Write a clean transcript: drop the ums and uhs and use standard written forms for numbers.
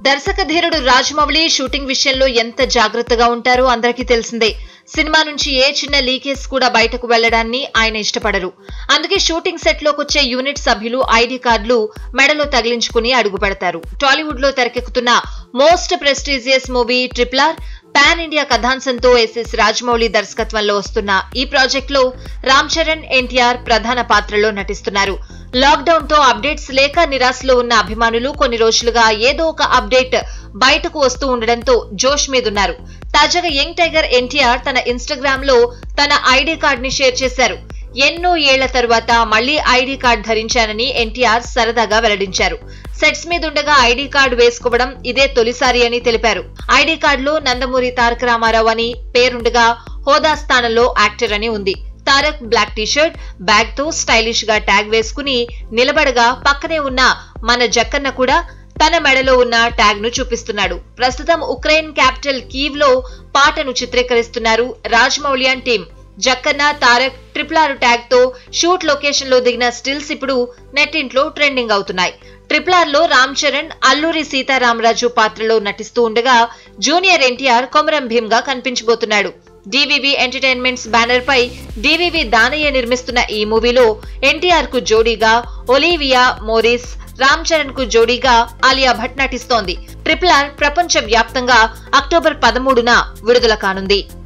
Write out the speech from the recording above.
దర్శక ధీరుడు రాజమౌళి షూటింగ్ విషయంలో ఎంత జాగ్రత్తగా ఉంటారో అందరికీ తెలిసిందే. సినిమా నుంచి ఏ చిన్న లీకేజ్ కూడా బయటకు వెళ్లడాన్ని ఆయన ఇష్టపడరు. అందుకే షూటింగ్ సెట్ లోకొచ్చే యూనిట్ సభ్యులు ఐడి కార్డులు మెడలో తగిలించుకుని అడుగు పెడతారు. టాలీవుడ్ లో తెరకెక్కుతున్న most prestigious movie RRR pan India కథాంశంతో ఎస్ఎస్ రాజమౌళి దర్శకత్వంలో వస్తున్న ఈ ప్రాజెక్ట్ లో రామ్ చరణ్, ఎన్టీఆర్ ప్రధాన పాత్రలో నటిస్తున్నారు. లాక్డౌన్ తో అప్డేట్స్ లేక నిరాశలో ఉన్న అభిమానులు కొన్ని రోజులుగా ఏదో ఒక అప్డేట్ బయటకు వస్తూ ఉండడంతో జోష్ మీదున్నారు. తాజాగా యంగ్ టైగర్ ఎన్టీఆర్ తన ఇన్స్టాగ్రామ్ లో తన ఐడి కార్డ్ ని షేర్ చేశారు. ఎన్నో ఏళ్ల తరువాత మళ్లీ ఐడి కార్డ్ ధరించానని ఎన్టీఆర్ సరదాగా వెల్లడించారు. సెట్స్ మీదుండగా ఐడి కార్డు వేసుకోవడం ఇదే తొలిసారి అని తెలిపారు. ఐడి కార్డులో నందమూరి తారక రామారావు అని పేరుండగా హోదా స్థానంలో యాక్టర్ అని ఉంది. తారక్ బ్లాక్ టీషర్ట్, బ్యాగ్ తో స్టైలిష్ గా ట్యాగ్ వేసుకుని నిలబడగా పక్కనే ఉన్న మన జక్కన్న కూడా తన మెడలో ఉన్న ట్యాగ్ ను చూపిస్తున్నాడు. ప్రస్తుతం ఉక్రెయిన్ క్యాపిటల్ కీవ్ లో పాటను చిత్రీకరిస్తున్నారు Rajamouli and team. Jakkanna, Tarak RRR tag తో షూట్ లొకేషన్ లో దిగిన స్టిల్స్ ఇప్పుడు నెట్టింట్లో ట్రెండింగ్ అవుతున్నాయి. RRR లో రామ్ చరణ్ అల్లూరి సీతారామరాజు పాత్రలో నటిస్తూ ఉండగా జూనియర్ ఎన్టీఆర్ కొమరం భీమ్ గా కనిపించబోతున్నాడు. DVV ఎంటర్టైన్మెంట్స్ బ్యానర్ పై DVV దానయ్య నిర్మిస్తున్న ఈ మూవీలో ఎన్టీఆర్ కు జోడీగా ఒలివియా మోరిస్, రామ్ చరణ్ కు జోడీగా ఆలియా భట్ నటిస్తోంది. RRR ప్రపంచ వ్యాప్తంగా అక్టోబర్ 13న విడుదల కానుంది.